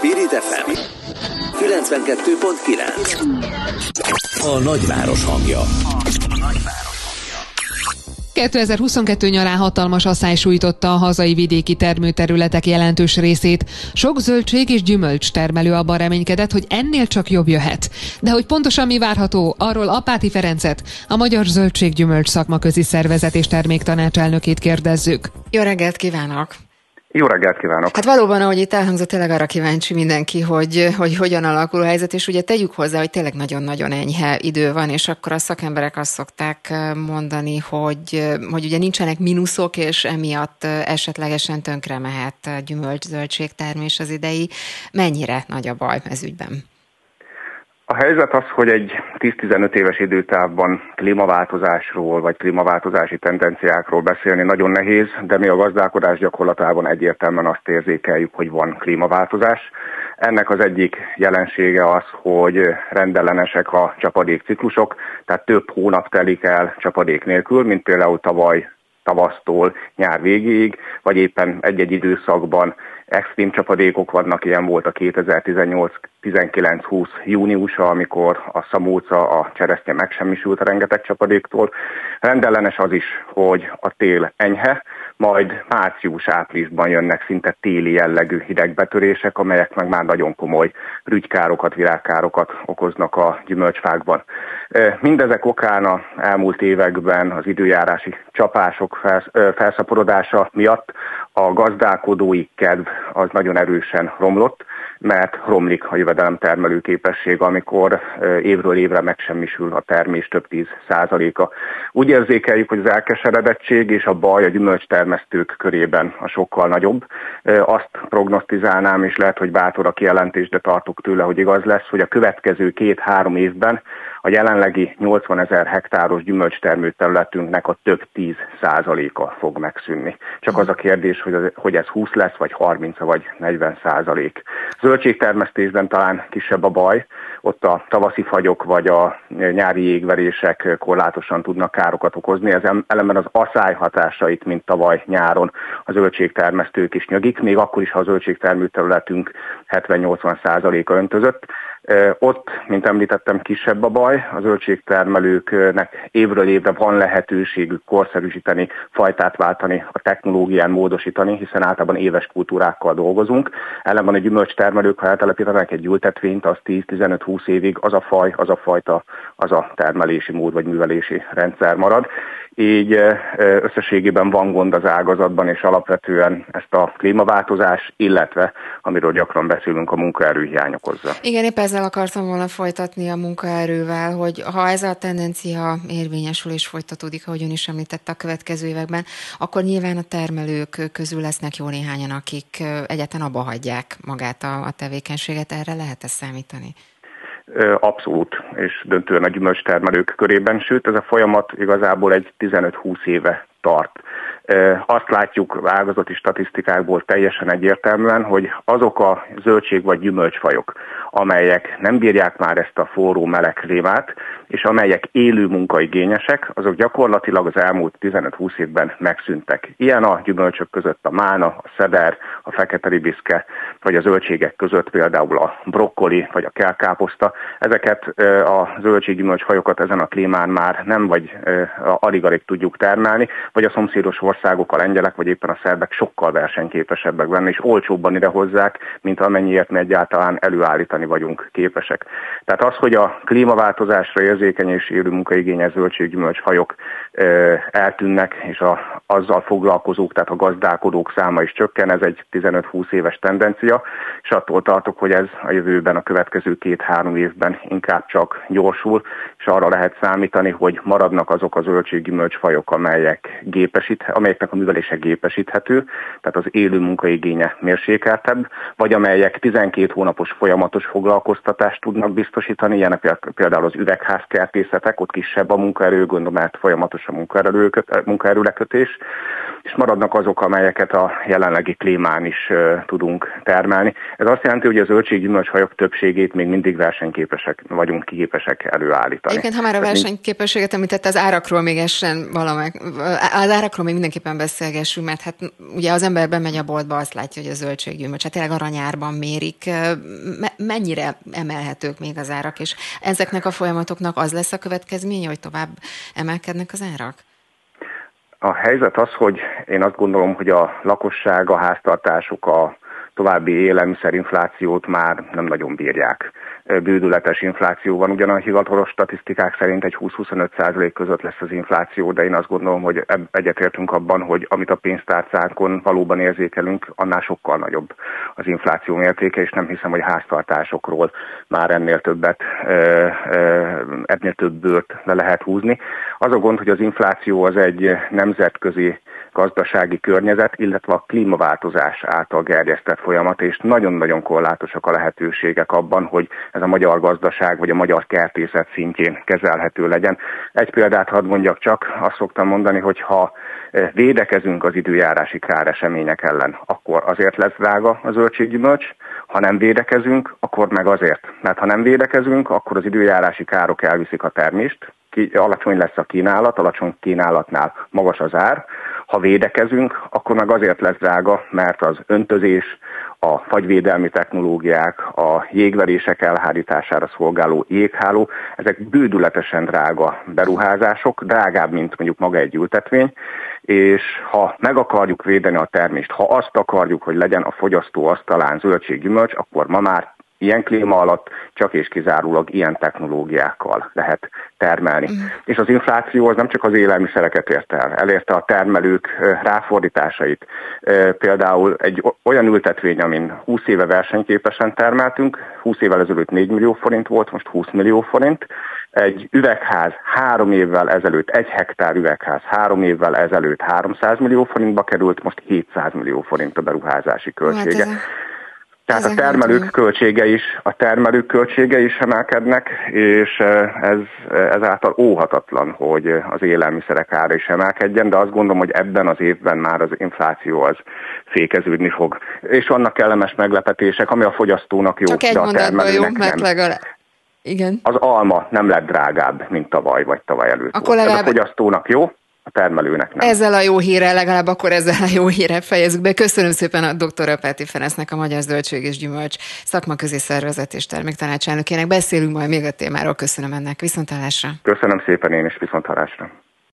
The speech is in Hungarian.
Spirit FM 92.9. A nagyváros hangja. 2022 nyarán hatalmas asszály sújtotta a hazai vidéki termőterületek jelentős részét. Sok zöldség és gyümölcs termelő abban reménykedett, hogy ennél csak jobb jöhet. De hogy pontosan mi várható, arról Apáti Ferencet, a Magyar Zöldség-Gyümölcs Szakmaközi Szervezet és Terméktanács elnökét kérdezzük. Jó reggelt kívánok! Jó reggelt kívánok! Hát valóban, ahogy itt elhangzott, tényleg arra kíváncsi mindenki, hogy hogyan alakul a helyzet, és ugye tegyük hozzá, hogy tényleg nagyon-nagyon enyhe idő van, és akkor a szakemberek azt szokták mondani, hogy ugye nincsenek mínuszok, és emiatt esetlegesen tönkre mehet gyümölcs-zöldség termés az idei. Mennyire nagy a baj ez ügyben? A helyzet az, hogy egy 10-15 éves időtávban klímaváltozásról vagy klímaváltozási tendenciákról beszélni nagyon nehéz, de mi a gazdálkodás gyakorlatában egyértelműen azt érzékeljük, hogy van klímaváltozás. Ennek az egyik jelensége az, hogy rendellenesek a csapadékciklusok, tehát több hónap telik el csapadék nélkül, mint például tavaly tavasztól nyár végéig, vagy éppen egy-egy időszakban extrém csapadékok vannak, ilyen volt a 2018-19-20 júniusa, amikor a szamóca, a cseresznye megsemmisült a rengeteg csapadéktól. Rendellenes az is, hogy a tél enyhe, majd március-áprilisban jönnek szinte téli jellegű hidegbetörések, amelyek meg már nagyon komoly rügykárokat, virágkárokat okoznak a gyümölcsfákban. Mindezek okán az elmúlt években az időjárási csapások felszaporodása miatt a gazdálkodói kedv az nagyon erősen romlott, mert romlik a jövedelemtermelő képesség, amikor évről évre megsemmisül a termés több 10%-a. Úgy érzékeljük, hogy az elkeseredettség és a baj a gyümölcstermesztők körében a sokkal nagyobb. Azt prognosztizálnám, és lehet, hogy bátor a kijelentés, de tartok tőle, hogy igaz lesz, hogy a következő 2-3 évben a jelenlegi 80 000 hektáros gyümölcstermőterületünknek a több 10%-a fog megszűnni. Csak az a kérdés, hogy ez 20 lesz, vagy 30, vagy 40%. Zöldségtermesztésben talán kisebb a baj, ott a tavaszi fagyok vagy a nyári jégverések korlátosan tudnak károkat okozni. Ez ellenben az asszály hatásait, mint tavaly nyáron a zöldségtermesztők is nyögik, még akkor is, ha a zöldségtermőterületünk 70-80%-a öntözött. Ott, mint említettem, kisebb a baj, a zöldségtermelőknek évről évre van lehetőségük korszerűsíteni, fajtát váltani, a technológián módosítani, hiszen általában éves kultúrákkal dolgozunk. Ellenben a gyümölcstermelők, ha eltelepítenek egy ültetvényt, az 10-15-20 évig az a faj, az a fajta, az a termelési mód vagy művelési rendszer marad. Így összességében van gond az ágazatban, és alapvetően ezt a klímaváltozás, illetve, amiről gyakran beszélünk, a munkaerőhiány okozza. Igen, épp ezzel akartam volna folytatni a munkaerővel, hogy ha ez a tendencia érvényesül és folytatódik, ahogy ön is említette a következő években, akkor nyilván a termelők közül lesznek jó néhányan, akik egyáltalán abba hagyják magát a tevékenységet. Erre lehet számítani? Abszolút, és döntően a gyümölcstermelők körében, sőt ez a folyamat igazából egy 15-20 éve tart. Azt látjuk ágazati statisztikákból teljesen egyértelműen, hogy azok a zöldség vagy gyümölcsfajok, amelyek nem bírják már ezt a forró meleg klímát, és amelyek élő munkaigényesek, azok gyakorlatilag az elmúlt 15-20 évben megszűntek. Ilyen a gyümölcsök között a mána, a szeder, a fekete ribiszke, vagy a zöldségek között például a brokkoli, vagy a kelkáposzta. Ezeket a zöldséggyümölcsfajokat ezen a klímán már nem vagy alig-alig tudjuk termelni, vagy a szomszédos országok, a lengyelek, vagy éppen a szerbek sokkal versenyképesebbek benne, és olcsóbban idehozzák, mint amennyiért mi egyáltalán előállítani vagyunk képesek. Tehát az, hogy a klímaváltozásra érzékeny és élő munkaigényes zöldséggyümölcsfajok eltűnnek, és azzal foglalkozók, tehát a gazdálkodók száma is csökken, ez egy 15-20 éves tendencia, és attól tartok, hogy ez a jövőben, a következő 2-3 évben inkább csak gyorsul, és arra lehet számítani, hogy maradnak azok a zöldséggyümölcsfajok, amelyeknek a művelése gépesíthető, tehát az élő munkaigénye mérsékeltebb, vagy amelyek 12 hónapos folyamatos foglalkoztatást tudnak biztosítani, ilyenek például az üvegházkertészetek, ott kisebb a munkaerő, gondolom, mert folyamatos a munkaerőlekötés, és maradnak azok, amelyeket a jelenlegi klímán is tudunk termelni. Ez azt jelenti, hogy a zöldséggyümölcsfajok többségét még mindig vagyunk képesek előállítani. Egyébként, ha már a versenyképességet említette, az árakról még essen valamelyik. Az árakról még mindenképpen beszélgessünk, mert hát ugye az ember bemegy a boltba, azt látja, hogy a zöldséggyümölcs, hát tényleg aranyárban mérik. Mennyire emelhetők még az árak, és ezeknek a folyamatoknak az lesz a következménye, hogy tovább emelkednek az árak? A helyzet az, hogy én azt gondolom, hogy a lakosság, a háztartások a további élelmiszerinflációt már nem nagyon bírják. Bődületes infláció van, ugyan a hivatalos statisztikák szerint egy 20-25% között lesz az infláció, de én azt gondolom, hogy egyetértünk abban, hogy amit a pénztárcánkon valóban érzékelünk, annál sokkal nagyobb az infláció mértéke, és nem hiszem, hogy háztartásokról már ennél több bőrt le lehet húzni. Az a gond, hogy az infláció az egy nemzetközi gazdasági környezet, illetve a klímaváltozás által gerjesztett folyamat, és nagyon-nagyon korlátosak a lehetőségek abban, hogy ez a magyar gazdaság vagy a magyar kertészet szintjén kezelhető legyen. Egy példát hadd mondjak csak, azt szoktam mondani, hogy ha védekezünk az időjárási káresemények ellen, akkor azért lesz drága a zöldséggyümölcs, ha nem védekezünk, akkor meg azért. Mert ha nem védekezünk, akkor az időjárási károk elviszik a termést, alacsony lesz a kínálat, alacsony kínálatnál magas az ár. Ha védekezünk, akkor meg azért lesz drága, mert az öntözés, a fagyvédelmi technológiák, a jégverések elhárítására szolgáló jégháló, ezek bődületesen drága beruházások, drágább, mint mondjuk maga egy ültetvény, és ha meg akarjuk védeni a termést, ha azt akarjuk, hogy legyen a fogyasztó asztalán zöldséggyümölcs, akkor ma már ilyen klíma alatt csak és kizárólag ilyen technológiákkal lehet termelni. És az infláció az nem csak az élelmiszereket érte el, elérte a termelők ráfordításait. Például egy olyan ültetvény, amin 20 éve versenyképesen termeltünk, 20 évvel ezelőtt 4 millió forint volt, most 20 millió forint. Egy üvegház 3 évvel ezelőtt, 1 hektár üvegház 3 évvel ezelőtt 300 millió forintba került, most 700 millió forint a beruházási költsége. Tehát a termelők költsége is emelkednek, és ezáltal óhatatlan, hogy az élelmiszerek ára is emelkedjen, de azt gondolom, hogy ebben az évben már az infláció az fékeződni fog. És vannak kellemes meglepetések, ami a fogyasztónak jó, de a termelőnek jó, mert legalább. Igen. Az alma nem lett drágább, mint tavaly vagy tavaly előtt. Ez a fogyasztónak jó, a termelőnek nem. Ezzel a jó hírrel, legalább akkor ezzel a jó hírrel fejezzük be. Köszönöm szépen a dr. Rapáti Ferencnek, a Magyar Zöldség és Gyümölcs Szakmaközi Szervezet és Terméktanácselnökének. Beszélünk majd még a témáról. Köszönöm ennek. Viszonthallásra. Köszönöm szépen én is, viszonthallásra.